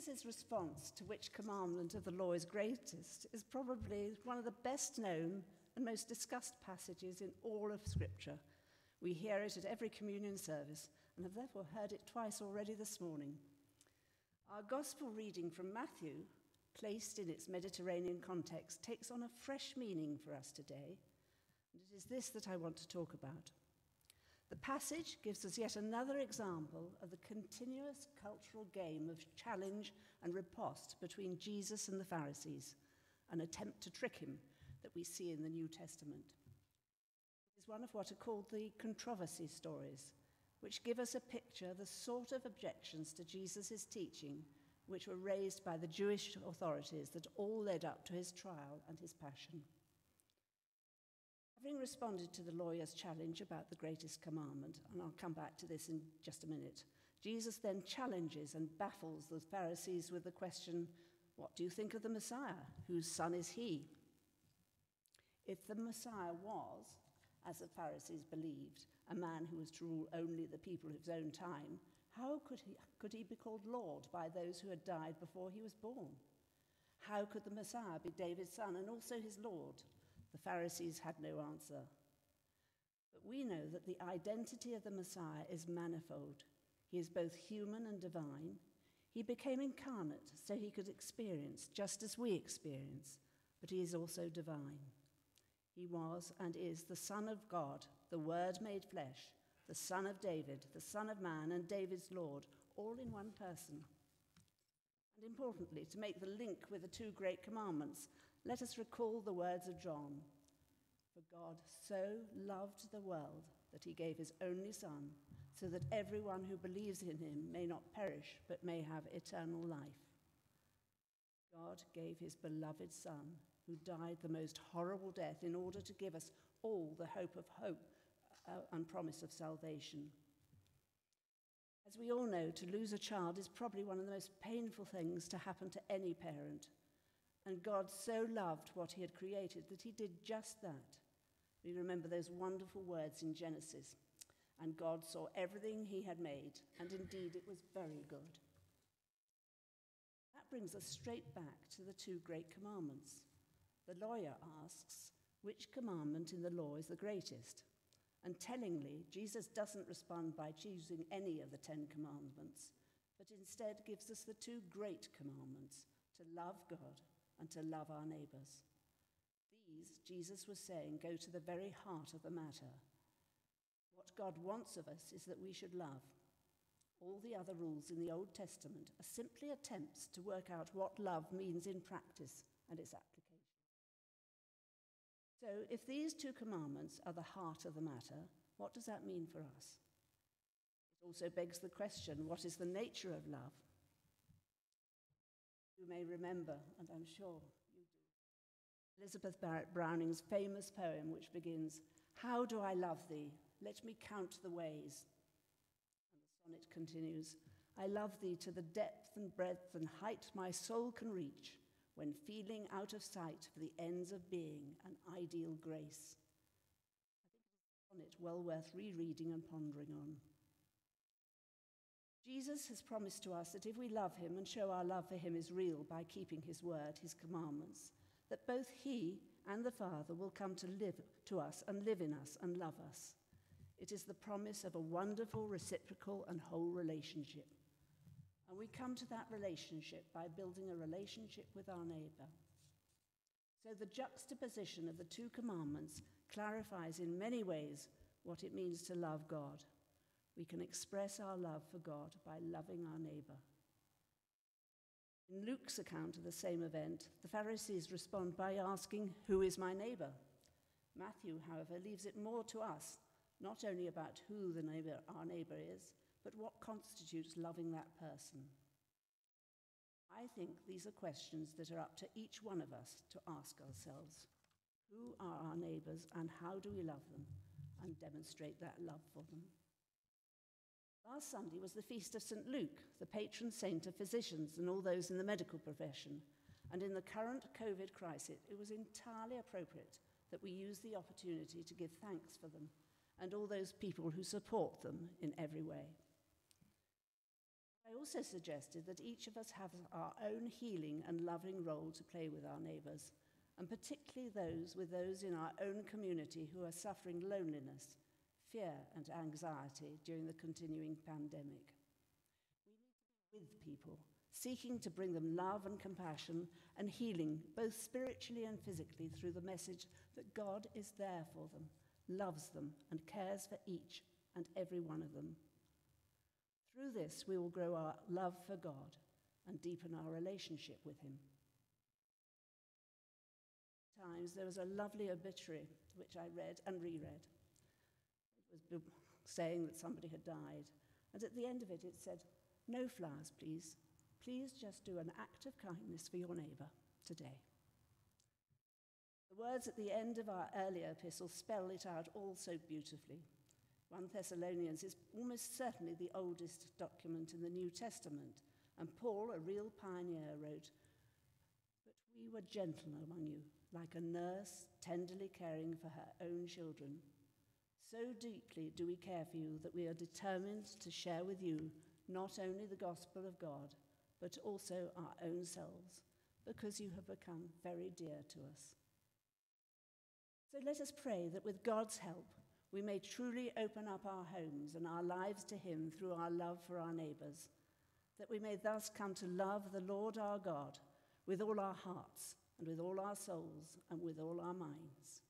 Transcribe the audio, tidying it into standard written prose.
Jesus' response to which commandment of the law is greatest is probably one of the best known and most discussed passages in all of Scripture. We hear it at every communion service and have therefore heard it twice already this morning. Our gospel reading from Matthew, placed in its Mediterranean context, takes on a fresh meaning for us today, and it is this that I want to talk about. The passage gives us yet another example of the continuous cultural game of challenge and riposte between Jesus and the Pharisees, an attempt to trick him that we see in the New Testament. It is one of what are called the controversy stories, which give us a picture of the sort of objections to Jesus' teaching which were raised by the Jewish authorities that all led up to his trial and his passion. Having responded to the lawyer's challenge about the greatest commandment, and I'll come back to this in just a minute, Jesus then challenges and baffles the Pharisees with the question, what do you think of the Messiah? Whose son is he? If the Messiah was, as the Pharisees believed, a man who was to rule only the people of his own time, how could he be called Lord by those who had died before he was born? How could the Messiah be David's son and also his Lord? The Pharisees had no answer. But we know that the identity of the Messiah is manifold. He is both human and divine. He became incarnate so he could experience just as we experience, but he is also divine. He was and is the Son of God, the Word made flesh, the Son of David, the Son of Man, and David's Lord, all in one person. And importantly, to make the link with the two great commandments, let us recall the words of John. For God so loved the world that he gave his only Son, so that everyone who believes in him may not perish, but may have eternal life. God gave his beloved Son, who died the most horrible death, in order to give us all the hope and promise of salvation. As we all know, to lose a child is probably one of the most painful things to happen to any parent. And God so loved what he had created that he did just that. We remember those wonderful words in Genesis. And God saw everything he had made, and indeed it was very good. That brings us straight back to the two great commandments. The lawyer asks, which commandment in the law is the greatest? And tellingly, Jesus doesn't respond by choosing any of the 10 commandments, but instead gives us the two great commandments, to love God and to love our neighbours. These, Jesus was saying, go to the very heart of the matter. What God wants of us is that we should love. All the other rules in the Old Testament are simply attempts to work out what love means in practice and its application. So if these two commandments are the heart of the matter, what does that mean for us? It also begs the question, what is the nature of love? You may remember, and I'm sure you do, Elizabeth Barrett Browning's famous poem which begins, how do I love thee? Let me count the ways. And the sonnet continues, I love thee to the depth and breadth and height my soul can reach, when feeling out of sight for the ends of being an ideal grace. I think it's a sonnet well worth rereading and pondering on. Jesus has promised to us that if we love him and show our love for him is real by keeping his word, his commandments, that both he and the Father will come to live to us and live in us and love us. It is the promise of a wonderful, reciprocal and whole relationship. And we come to that relationship by building a relationship with our neighbour. So the juxtaposition of the two commandments clarifies in many ways what it means to love God. We can express our love for God by loving our neighbour. In Luke's account of the same event, the Pharisees respond by asking, who is my neighbour? Matthew, however, leaves it more to us, not only about who our neighbour is, but what constitutes loving that person. I think these are questions that are up to each one of us to ask ourselves. Who are our neighbours and how do we love them and demonstrate that love for them? Last Sunday was the feast of St. Luke, the patron saint of physicians and all those in the medical profession. And in the current COVID crisis, it was entirely appropriate that we use the opportunity to give thanks for them and all those people who support them in every way. I also suggested that each of us have our own healing and loving role to play with our neighbours, and particularly those in our own community who are suffering loneliness, fear and anxiety during the continuing pandemic. We need to be with people, seeking to bring them love and compassion and healing, both spiritually and physically, through the message that God is there for them, loves them, and cares for each and every one of them. Through this, we will grow our love for God and deepen our relationship with him. There was a lovely obituary which I read and reread. It was saying that somebody had died, and at the end of it said, "No flowers, please. Please just do an act of kindness for your neighbour today." The words at the end of our earlier epistle spell it out all so beautifully. 1 Thessalonians is almost certainly the oldest document in the New Testament, and Paul, a real pioneer, wrote, "But we were gentle among you, like a nurse tenderly caring for her own children. So deeply do we care for you that we are determined to share with you not only the gospel of God, but also our own selves, because you have become very dear to us." So let us pray that with God's help, we may truly open up our homes and our lives to him through our love for our neighbours, that we may thus come to love the Lord our God with all our hearts and with all our souls and with all our minds.